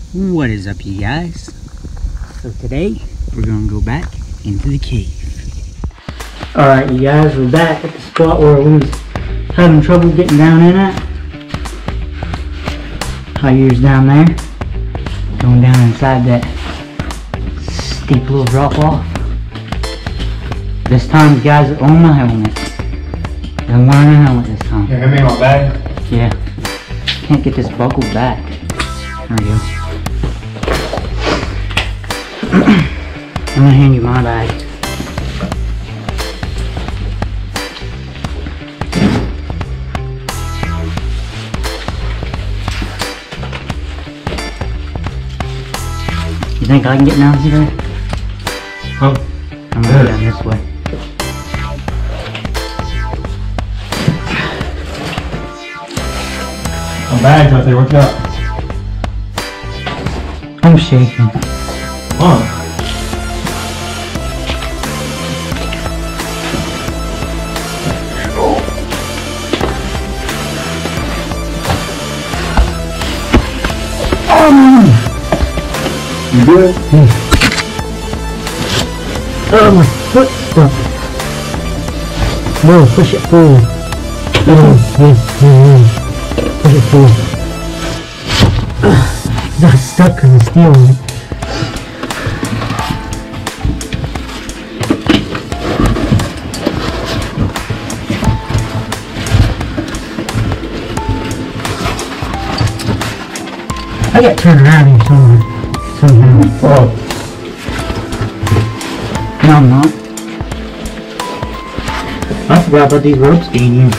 What is up, you guys? So today we're gonna go back into the cave. Alright, you guys, we're back at the spot where we was having trouble getting down in at. Jair's down there, going down inside that steep little drop off. This time the guys that own my helmet. I'm wearing a helmet this time. Here, hand me my bag. Yeah. Can't get this buckled back. There we go. I'm gonna hand you my bag. You think I can get down here? Huh? I'm gonna go down this way. My bag's right there, what's up? I'm shaking. Come on. You good? Oh, my foot's stuck. No, push it forward. Push it forward. It's not stuck because it's steel on it. I got turned around here somewhere. Somehow. Oh. No, I'm not. I forgot about these ropes being here.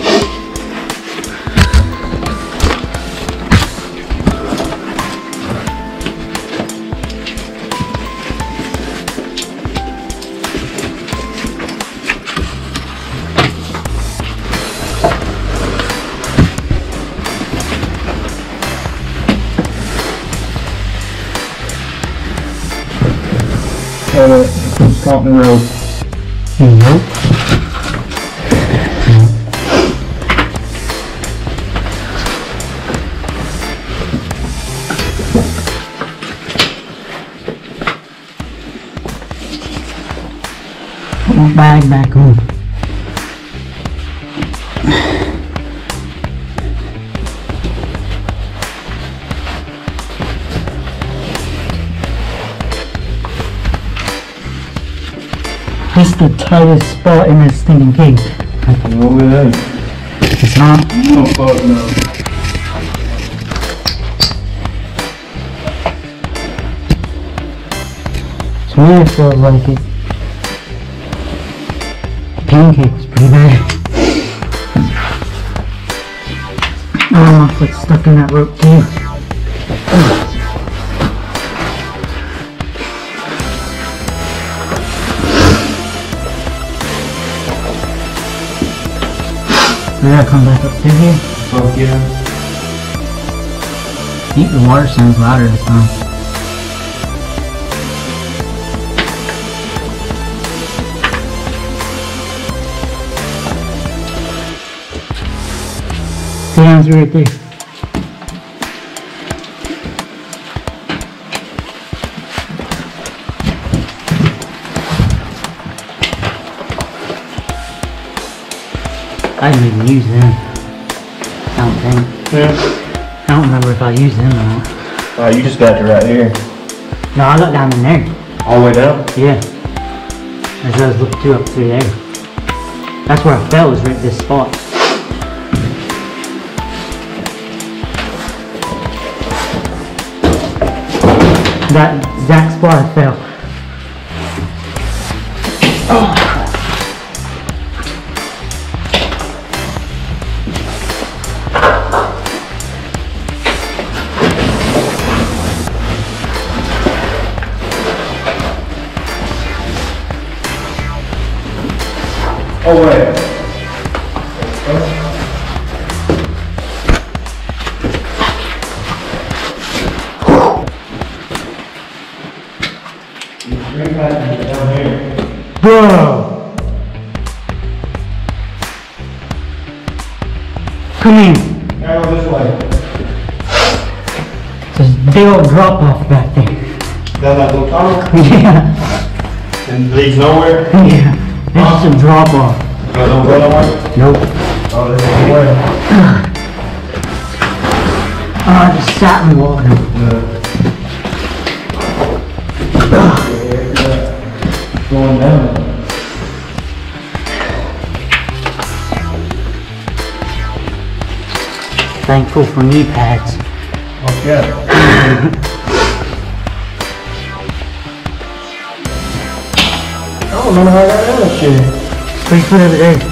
It's caught in the rope. Nope. Put my bag back on. This is the tightest spot in this stinking cave. No way. It's not. Oh, fuck no. To me, it feels like it. The pancake was pretty bad. Oh, my foot's stuck in that rope too. We gotta come back up through here. Fuck yeah. The water sounds louder this time. Sit down through right there. I didn't even use them. I don't think. Yeah. I don't remember if I used them or not. You just got to right here. No, I got down in there. All the way down? Yeah. As I was looking up through there. That's where I fell, was right at this spot. That exact spot I fell. Oh. Oh, wait. Bro! Come in. Now go this way. There's big old drop off back there. Down that little tunnel? Yeah. And leads nowhere? Yeah. This is a drop off. No, don't go nowhere? Nope. Oh, there's no way. Oh, I just sat in water. Going down. Thankful for knee pads. Okay. I don't know how I got that shit. 3 foot over there.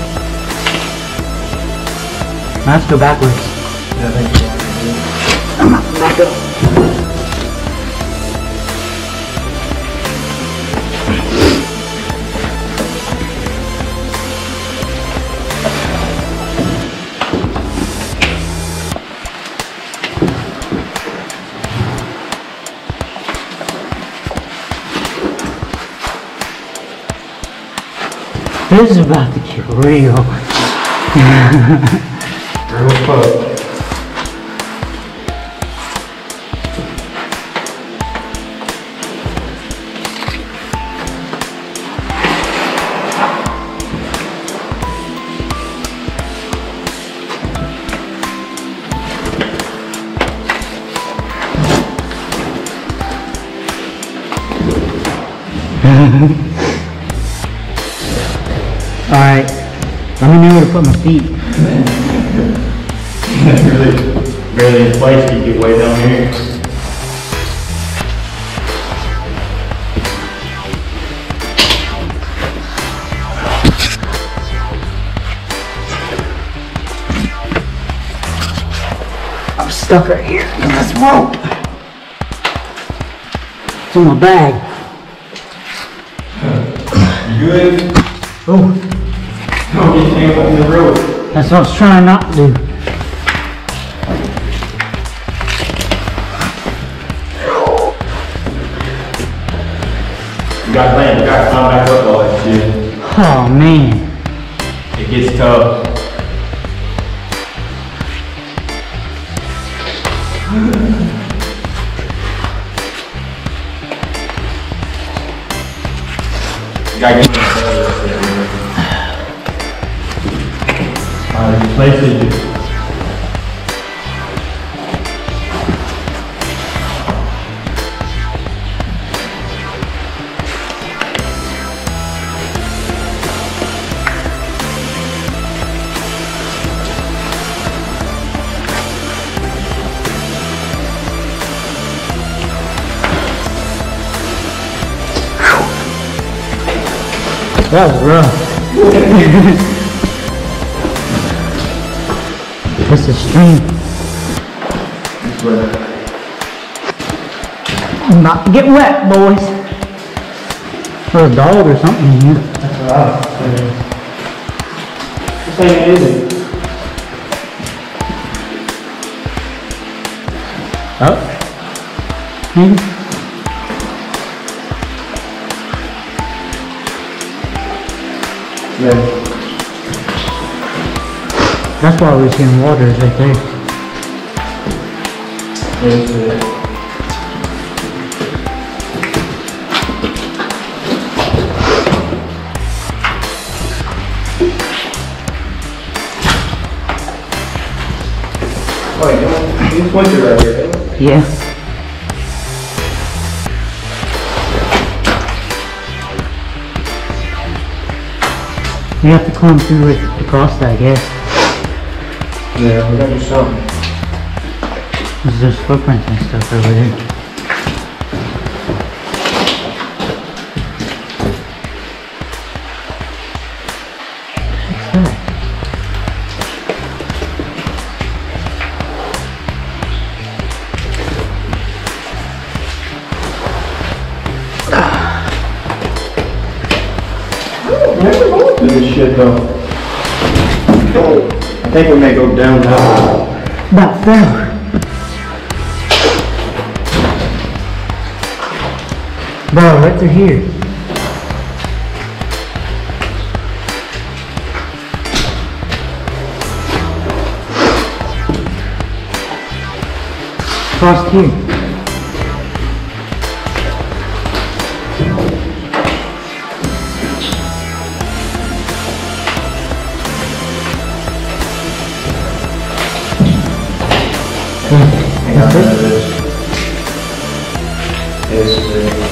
Let's go backwards. Yeah, thank you. Back up. This is about to get real. Real fuck. Alright, let me know where to put my feet. Barely in place to get way down here. I'm stuck right here in this rope. It's in my bag. You good? Oh, Don't get tangled in the road. that's what I was trying not to do. You got to climb back up all that shit. Oh man. It gets tough. You gotta get Alright, place it. That was rough. This is stream. I'm about to get wet, boys. There's a dog or something in here. That's alright. This ain't easy. Oh. Maybe. Yeah. That's why we're seeing water is right there. That's it. Wait, you pointed right here, eh? Yeah. We have to climb through it across that, I guess. Yeah, we gotta do something. There's just footprints and stuff over there. What's that? Never going through this shit though. I think we may go down now. About there. Bro, right through here. Across here. Hang on, That's it? this is it.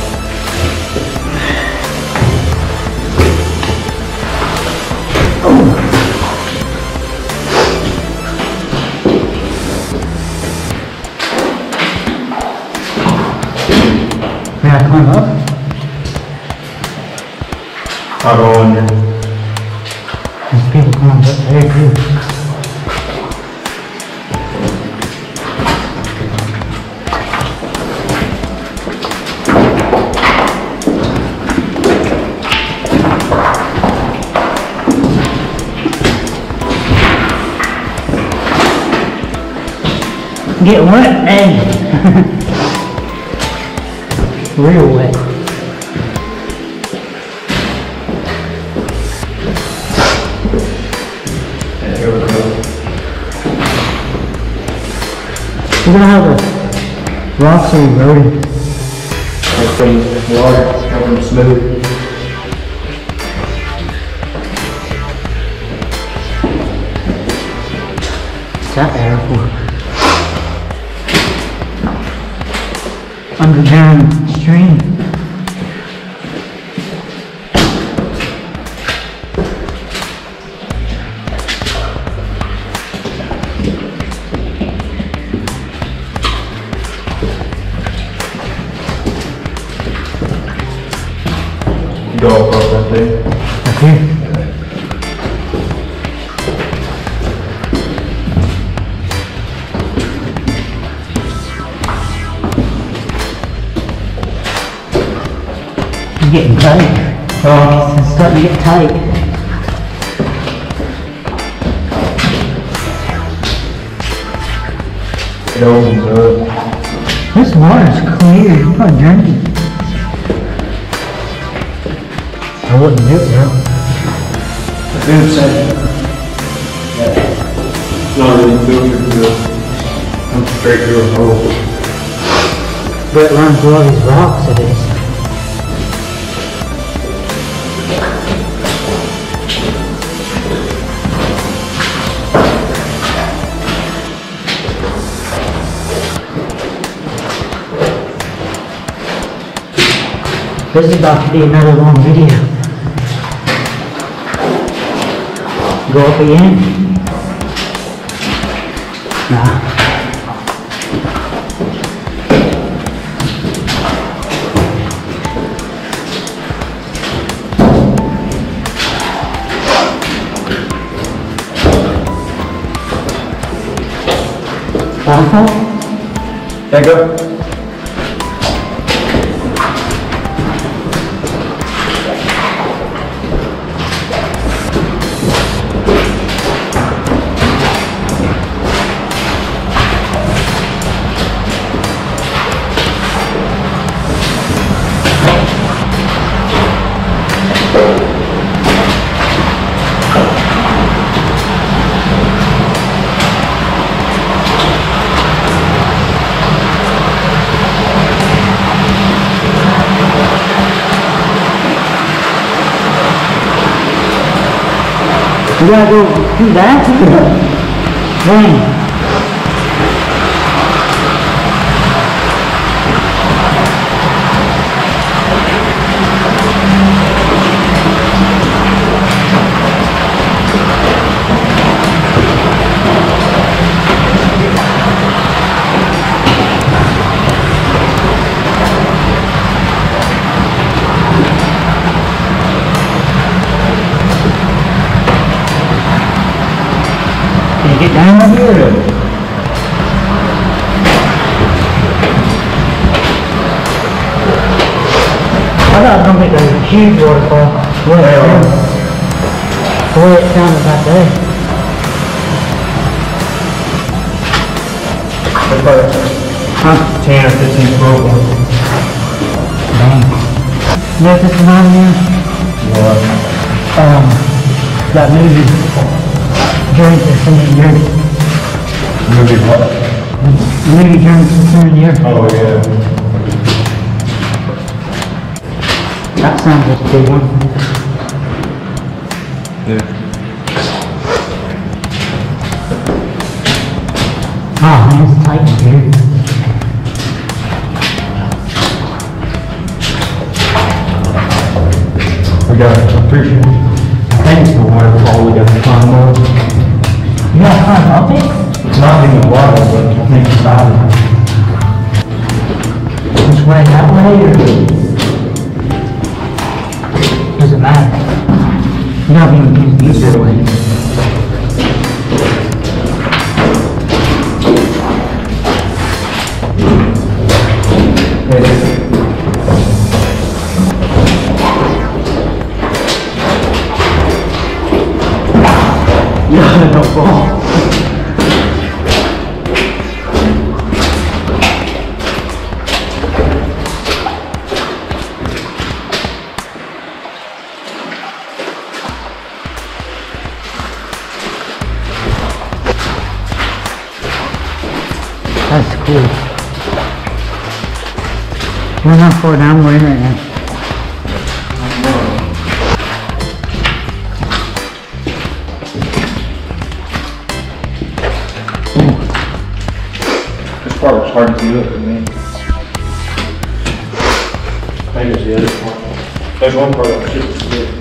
May I climb up? I'll go under. There's people coming up there too. Get wet, hey! Real wet. Yeah, here we go. We're gonna have a rocks eroded. It's from water, coming smooth. What's that there for? Underground stream. Go across that thing. Up here. It's getting tight. Oh, it's starting to get tight. It opens up. This water's clear. You probably drink it. I wouldn't do it now. Dude said, not really filtered good. I'm straight through a hole. But it runs through all these rocks it is. This is about to be another long video. Go up again? Nah. Back up. You gotta go do that? Dang. Can you get down here? I thought it was going to make a huge waterfall. The way it sounded back there. That's probably 10 or 15 foot. Dang. You know what this reminds me of? What? That movie. Journey to the Center of the Earth. Movie what? The movie Journey to the Center of the Earth. Oh, yeah. That sounds like a big one. Yeah. Oh man, it's tight in here. We got a pretty, I think it's the waterfall we got to climb up. You gotta climb up it? It's not in the water, but I think it's out of it. Which way, that way, or? Doesn't matter. You gotta be confused that way. Yeah, don't fall. That's cool. We're not far down, we're in right now. This part was hard to do it for me. I think it's the other part. There's one part that was just good.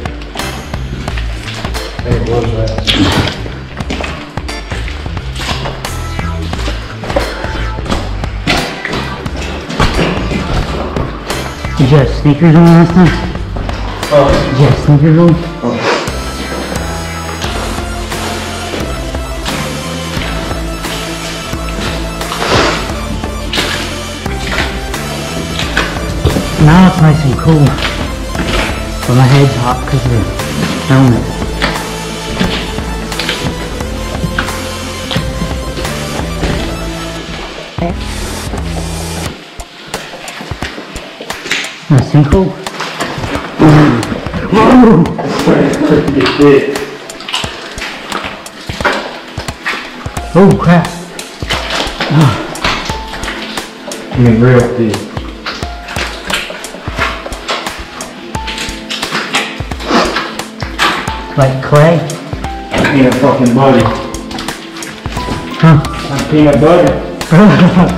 I think it was that. Did you have sneakers on last time? Did you have sneakers on? Now it's nice and cool. But my head's hot because of the helmet. A sinkhole? Whoa! It's big. Oh crap. I mean, real deep. Like clay? Peanut fucking butter. Huh? Like peanut butter.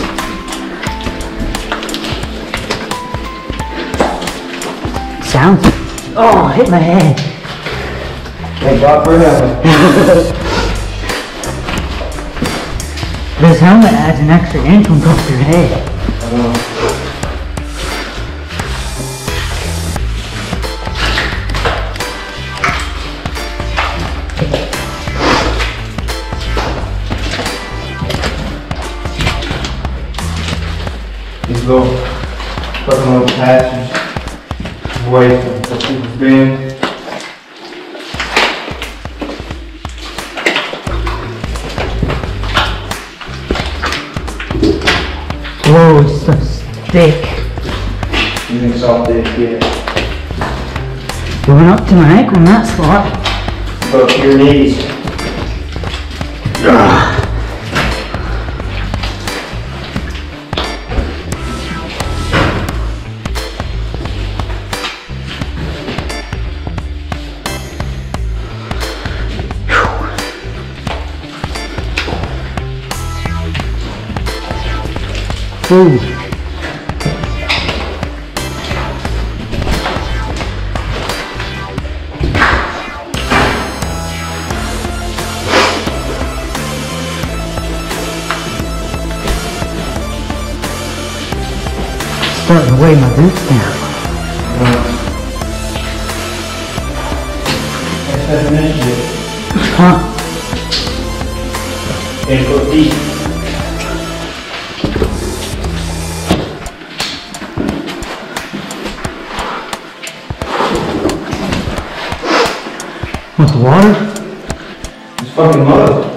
Sounds. Oh, hit my head. Thank God for that. This helmet adds an extra inch on top of your head. These little fucking little patches away from what people's been. Whoa, it's so thick. You think it's all thick, yeah. It went up to my ankle in that spot. Go to your knees. Ooh. Starting to weigh my boots down. That's an initiative. Huh? And go deep. With the water? It's fucking mud.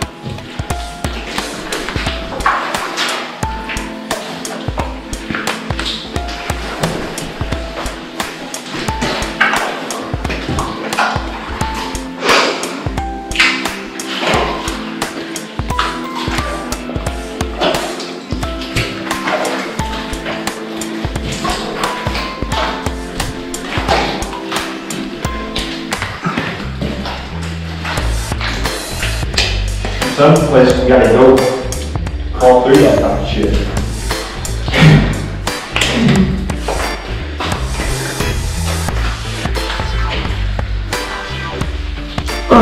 Some places you gotta go crawl through that kind of shit.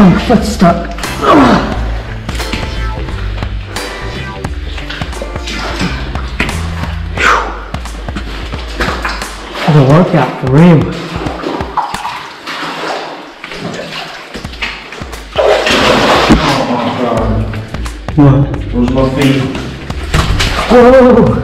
Oh, my foot's stuck. That's a workout for real. What? Those are my feet. Whoa!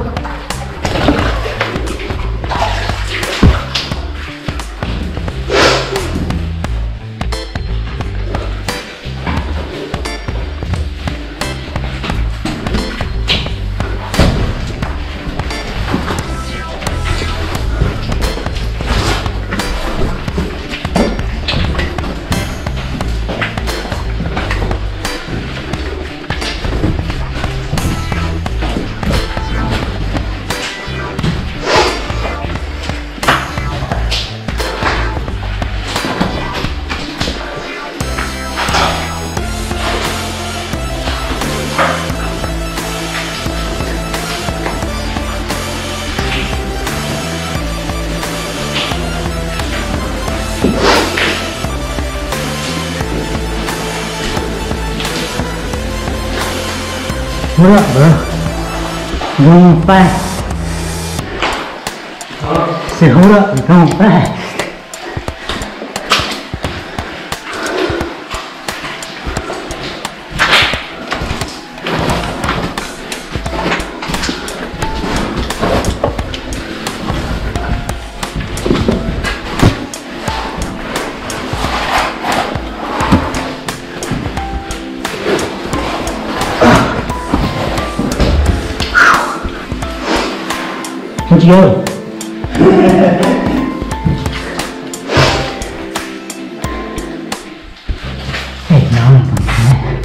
What up, bro? You're going fast. I said, hold up, you're going fast. Where'd you go? Hey, no, I'm not gonna.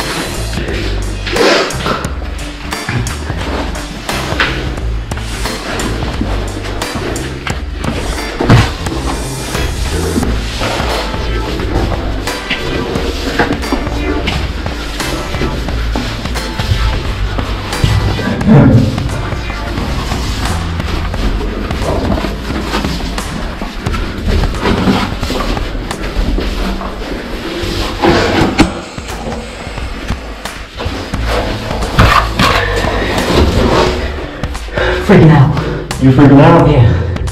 Freaking out. You freaking out? Yeah.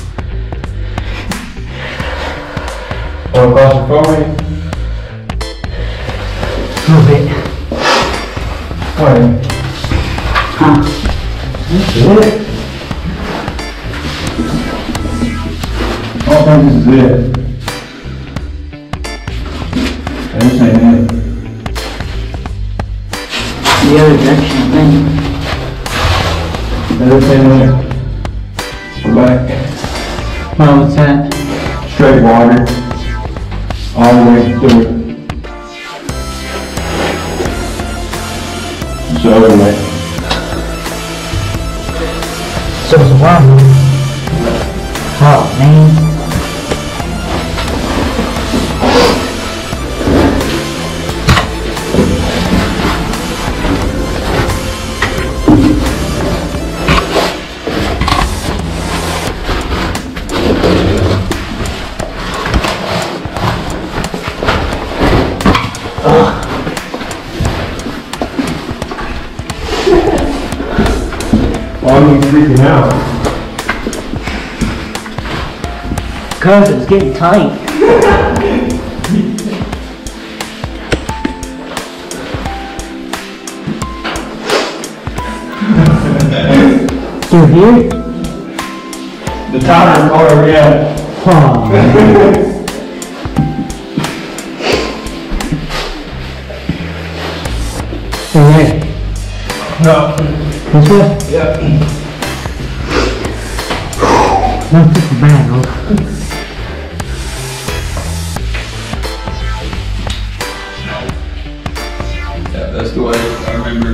Or claustrophobic? A little bit. Why? Huh? This is it. I don't think this is it. And this ain't it. The other direction, I think. And this ain't it. We're back. Well, what's that? Straight water. All the way through it. It's over, man. So it's a wild one. Oh, man. Why are you freaking out? Cause it's getting tight. Through here? The timer's already at. Oh, man. Right. No. This way? Yeah. Don't put the bag off. Yeah, that's the way I remember.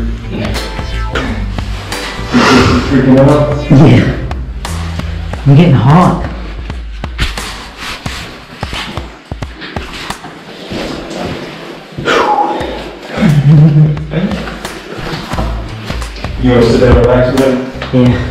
You freaking out? Yeah. I'm getting hot. You want to sit down and relax a minute? Yeah.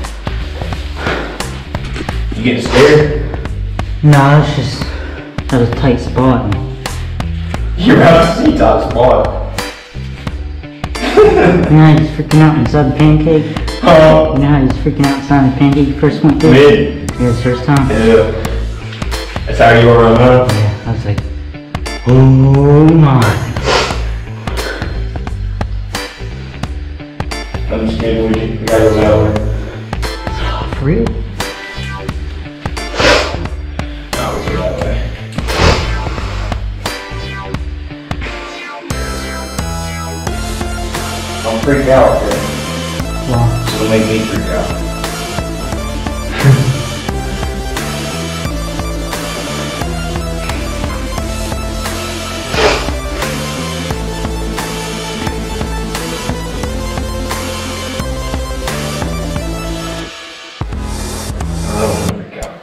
You getting scared? No, it's just at a tight spot. You're about to see top spot. You know how he's freaking out inside the pancake? Oh. You know how he's freaking out inside the pancake you first went through? Mid. Yeah, his first time? Yeah. That's how you were running up? Yeah, I was like, oh my. I'm just kidding with you. We gotta go that way. For real? No, we'll go that way. Don't freak out, okay? Well, It'll make me freak out. I don't want to freak out.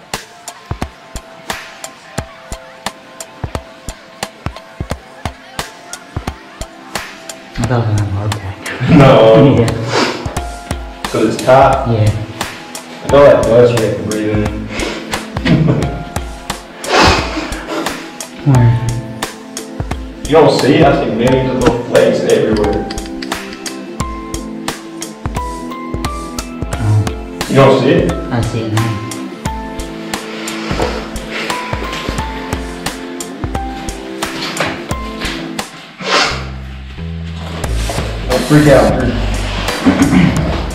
I thought I was gonna have a heart attack. No. Yeah. So it's top. Yeah. I know that buzz you have to breathe in. Where? You don't see it? I see millions of little flakes everywhere. Oh, You don't see it? I see it now. Don't freak out, dude.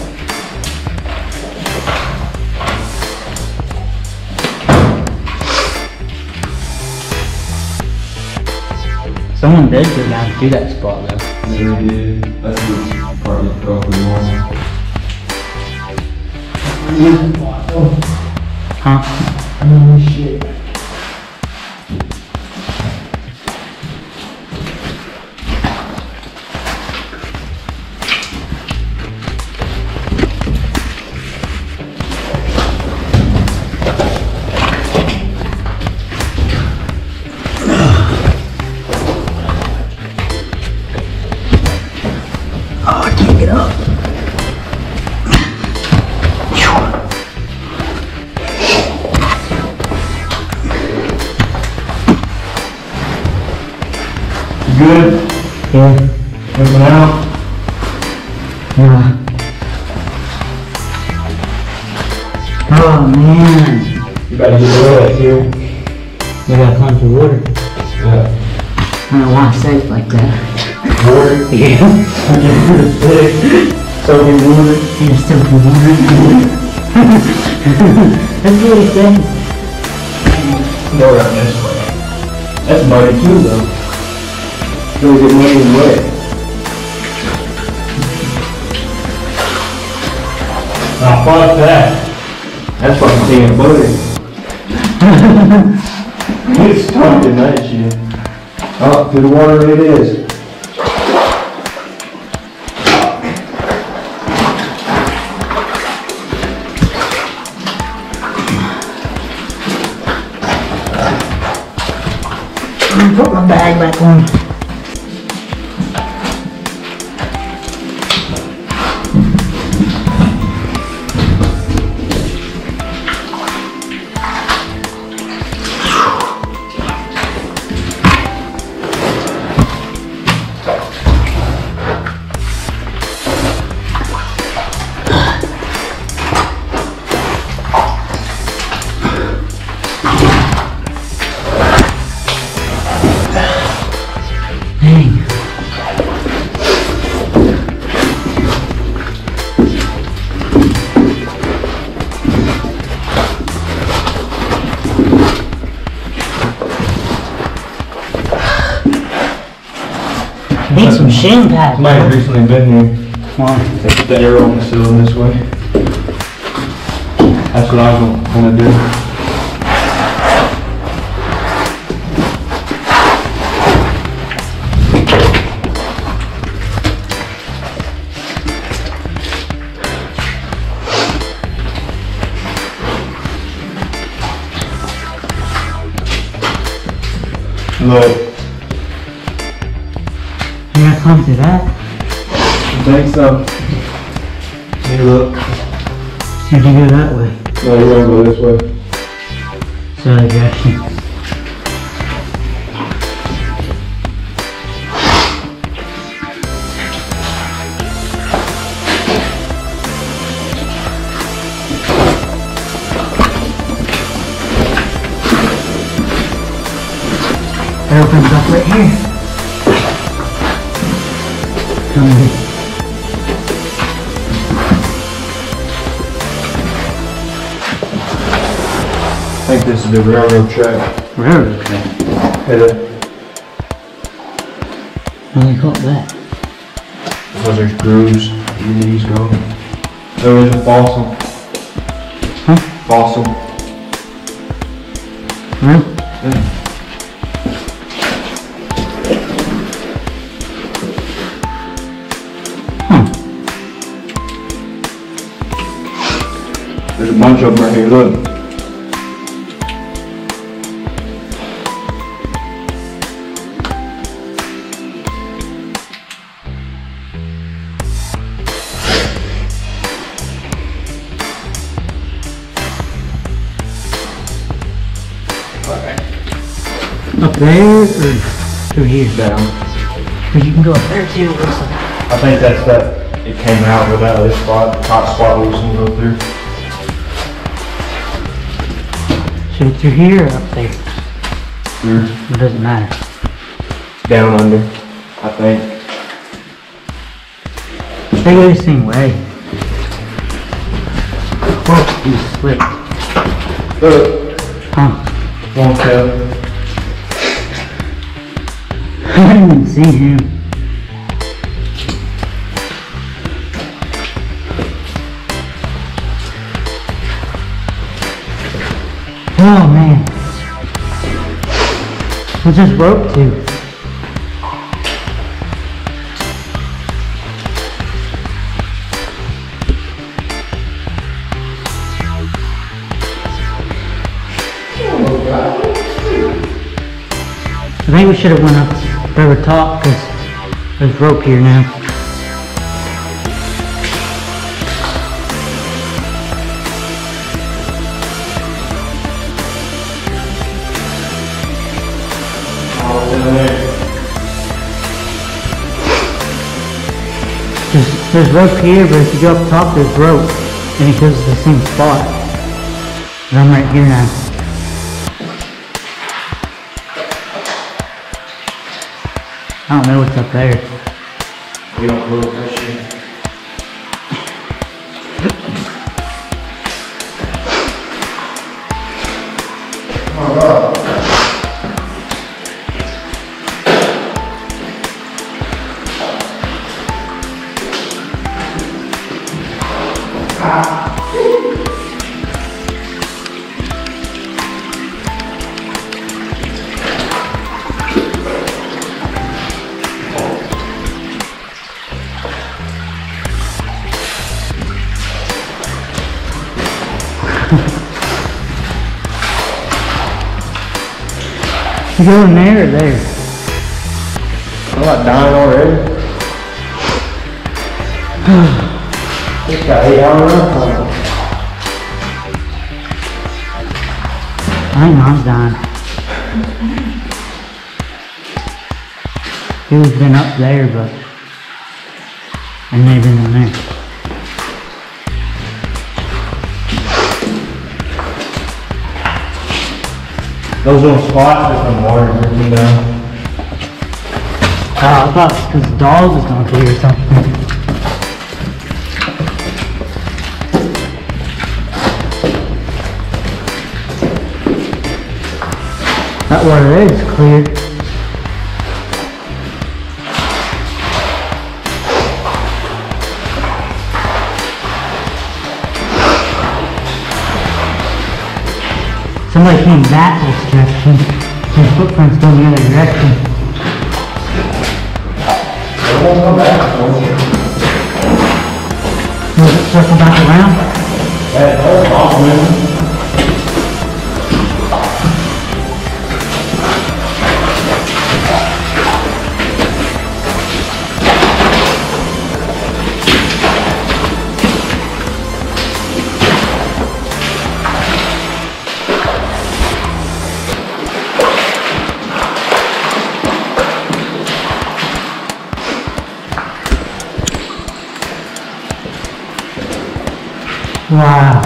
Someone did go down through that spot though. Never did. That's the part of the property one. Huh? Oh shit. Oh, I can't get up. You good? Yeah. Moving out? Yeah. Oh man. You better get away here. We gotta climb through water. Yeah. I don't know why I say it like that. Water? Yeah. Soaking water? You're still water. That's what he said. Go around this way. That's muddy too though. Don't get muddy and wet. Now fuck that. That's fucking peanut butter. It's stuck in that shit. Oh, to the water it is. Put my bag back on. Dang. Need some shin pads. Somebody's recently been here. Come on. They put the arrow on the ceiling this way. That's what I was gonna do. Look, You gotta climb through that. I think so. Hey, look. If you go that way. No, you're gonna go this way. Sorry, direction. opens up right here. Come in. I think this is the railroad track. Railroad track. Yeah. What do they call that? Because there's grooves, your knees go. There is a fossil. Huh? Fossil. Really? Yeah. Huh. There's a bunch of them right here, look. Up there or through here? Down. But you can go up there too. I think that's that, it came out without this spot, hot spot we was gonna go through. Should it through here or up there? Through. It doesn't matter. Down under, I think. They go the same way. Whoa, you slipped. Look, Huh. won't tell. I didn't even see him. Oh man. What's this rope to? I think we should have went up over top because there's rope here now. There's rope here, but if you go up top, there's rope, and it goes to the same spot. And I'm right here now. I don't know what's up there. We don't look that shit. Oh God. You go in there or there? I'm not dying already. This got 8 hours left on it. I think mine's dying. It's been up there, but I've never been in there. Those little spots are from water dripping down. Oh, I thought it's because the dog was going through or something. That water there is clear. Somebody came back this direction. His footprints go the other direction. They won't come back, won't you? Does it circle back around? That whole off, man. Wow.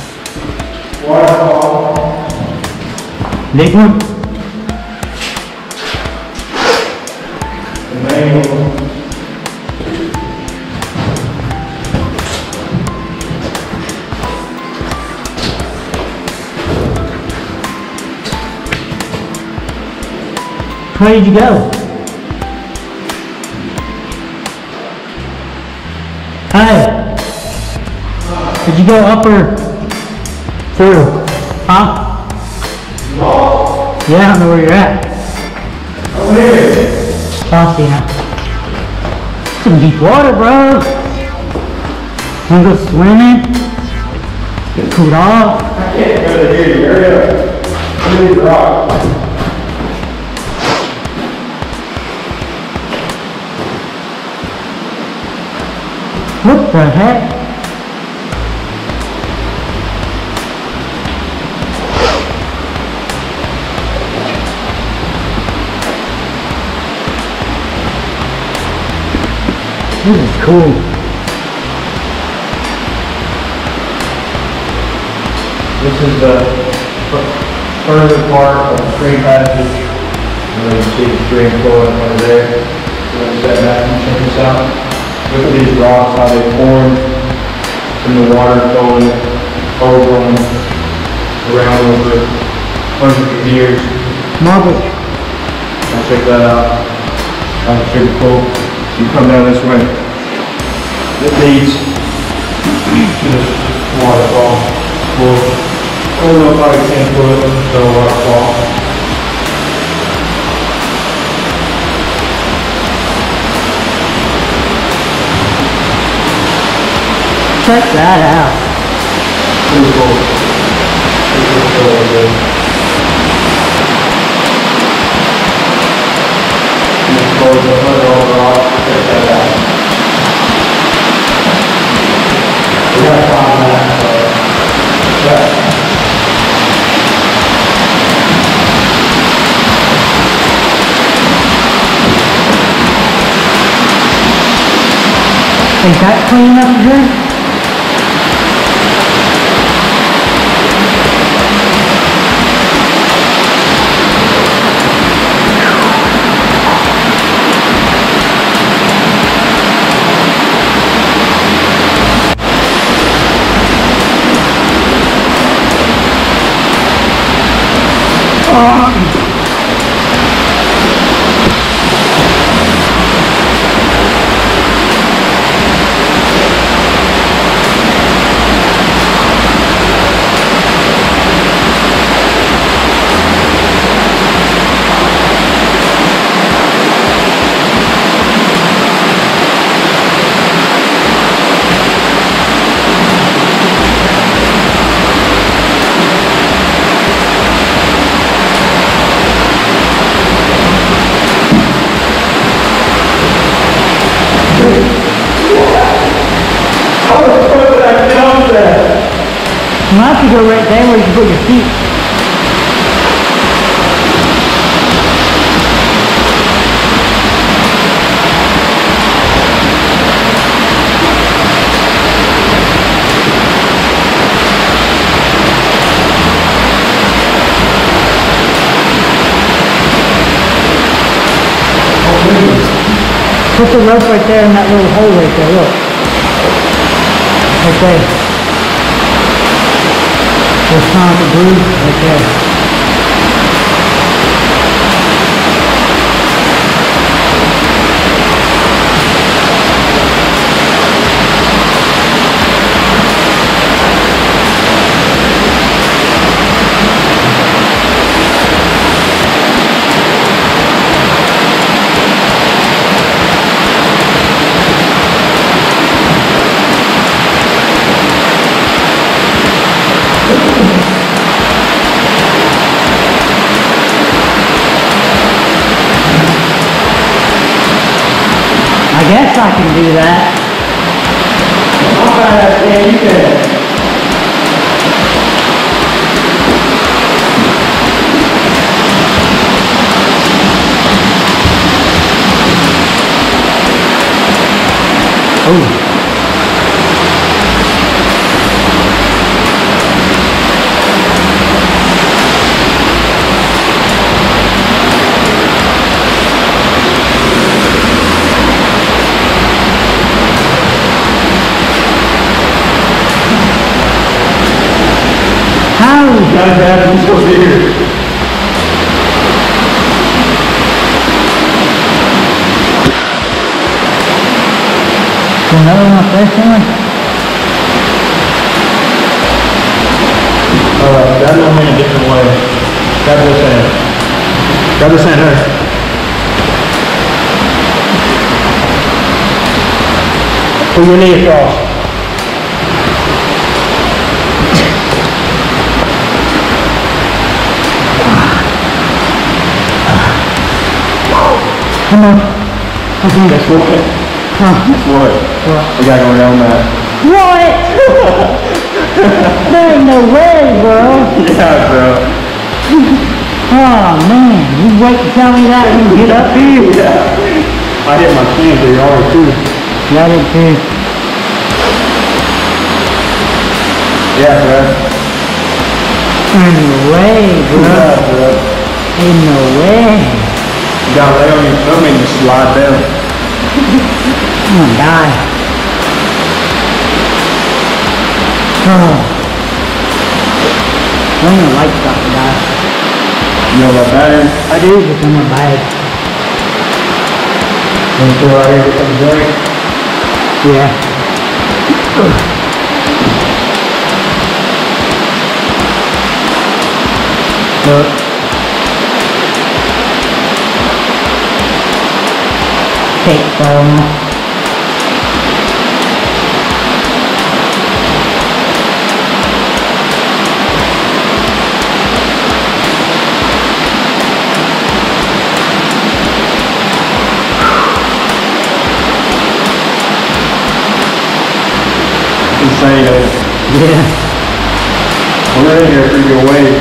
Waterfall. Big one? angle. Where did you go? Hey! Did you go up or through? Huh? No. Yeah, I don't know where you're at. Over here. Oh, see now. Some deep water, bro. Wanna go swimming? Get cooled off? I can't go to here. Hurry up. Look at these rocks. What the heck? This is cool. This is the further part of the stream passage. You can see the stream flowing under there. So let's step back and check this out. Look at these rocks, how they formed from the water flowing over them, around over hundreds of years. Marble. Now check that out. That's super cool. You come down this way. It leads to this waterfall. Well, I don't know if I can put it to a waterfall. Check that out. Pretty cool. Pretty cool, dude. Just close the hood over off. Check that out. We gotta find that. Yeah. Is that clean up here? You might have to go right there where you can put your feet. Put the rope right there in that little hole right there, look. Right there. There's kind of a groove right there. I guess I can do that. All right, yeah, you can. Oh. his ass is over here. Another one fresh one? Grab them in a different way. Grab this hand. Grab this hand, her. Pull your knee across. Come on. Okay. Guess what? Guess what? We gotta go around that. What? There ain't no way, bro. Yeah, bro. Oh man, you wait to tell me that when you get up here. Yeah. I hit my chin pretty hard too. Yeah, I did too. Yeah, bro. Ain't no way, bro. Yeah, bro. Ain't no way. You gotta lay on your stomach and slide down. I'm gonna die. Oh. I don't even like stuff to die. You know about that? I do, but I'm gonna buy it. Want to go out here with some drink? Yeah. Look. Take phone. Insane, though. Yeah. We're in here for your wave.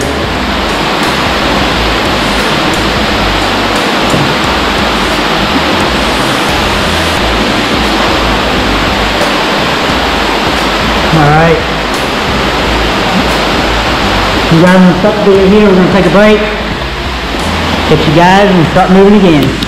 Alright. You guys want to stop here? We're going to take a break. Catch you guys and start moving again.